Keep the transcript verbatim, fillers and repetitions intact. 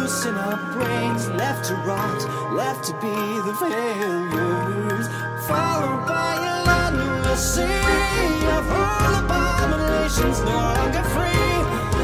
loose in our brains, left to rot, left to be the failures, followed by a endless sea of whole abominations, no longer free.